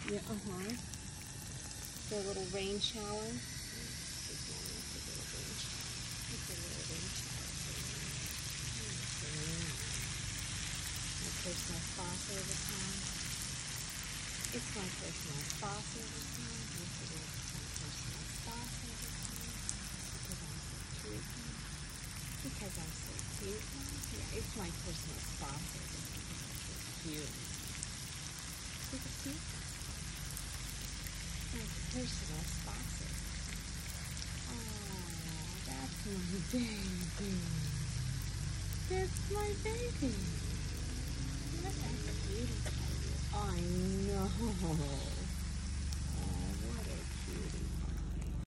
Yeah, For a little rain shower. It's a little rain shower. My personal spa service time. It's my personal spa service time. Yes, it is. It's my personal spa service time. Because I'm so cute. Yeah, it's my personal spa service because I'm so cute. Look at you. My personal spa service. Oh, that's my baby. That's my baby. Look at the beauty. I know.